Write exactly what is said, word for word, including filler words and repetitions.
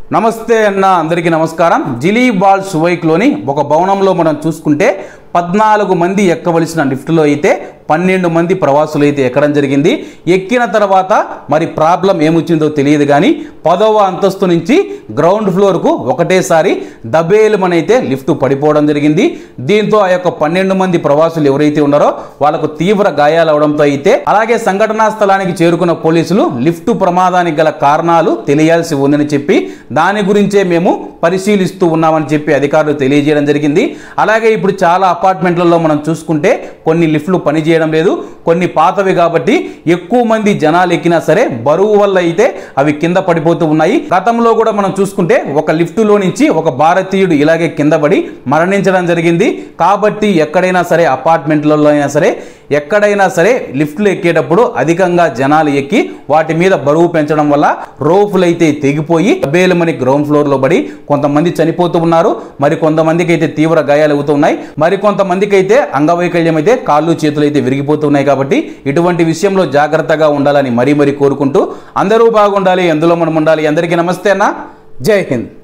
నమస్తే అన్న అందరికీ నమస్కారం। జిలీబాల్ సువైక్లోని ఒక భవనంలో మనం చూసుకుంటే పద్నాలుగు మంది ఎక్కవలసిన లిఫ్ట్లో అయితే పన్నెండు మంది ప్రవాసులు అయితే ఎక్కడం జరిగింది। ఎక్కిన తర్వాత మరి ప్రాబ్లం ఏమొచ్చిందో తెలియదు కానీ పదవ అంతస్తు నుంచి గ్రౌండ్ ఫ్లోర్కు ఒకటేసారి దబేలుమనైతే లిఫ్ట్ పడిపోవడం జరిగింది। దీంతో ఆ యొక్క పన్నెండు మంది ప్రవాసులు ఎవరైతే ఉన్నారో వాళ్ళకు తీవ్ర గాయాలు అవడంతో అయితే అలాగే సంఘటనా స్థలానికి చేరుకున్న పోలీసులు లిఫ్ట్ ప్రమాదానికి గల కారణాలు తెలియాల్సి ఉందని చెప్పి దాని గురించే మేము పరిశీలిస్తూ ఉన్నామని చెప్పి అధికారులు తెలియజేయడం జరిగింది। అలాగే ఇప్పుడు చాలా అపార్ట్మెంట్లలో మనం చూసుకుంటే కొన్ని లిఫ్ట్లు పనిచేయడం లేదు, కొన్ని పాతవి కాబట్టి ఎక్కువ మంది జనాలు ఎక్కినా సరే బరువు వల్ల అయితే అవి కింద పడిపోతూ ఉన్నాయి। గతంలో కూడా మనం చూసుకుంటే ఒక లిఫ్టులో నుంచి ఒక భారతీయుడు ఇలాగే కింద పడి మరణించడం జరిగింది। కాబట్టి ఎక్కడైనా సరే అపార్ట్మెంట్లలో అయినా సరే ఎక్కడైనా సరే లిఫ్ట్లు ఎక్కేటప్పుడు అధికంగా జనాలు ఎక్కి వాటి మీద బరువు పెంచడం వల్ల రోపులు అయితే తెగిపోయి బేలుమని గ్రౌండ్ ఫ్లోర్ లో పడి కొంతమంది చనిపోతూ ఉన్నారు, మరి కొంతమందికి అయితే తీవ్ర గాయాలు అవుతున్నాయి, మరి కొంతమందికి అయితే అంగవైకల్యం అయితే కాళ్ళు చేతులు అయితే విరిగిపోతున్నాయి। కాబట్టి ఇటువంటి విషయంలో జాగ్రత్తగా ఉండాలని మరీ మరీ కోరుకుంటూ అందరూ బాగుండాలి, ఎందులో మనం ఉండాలి। అందరికీ నమస్తే అన్న, జై హింద్।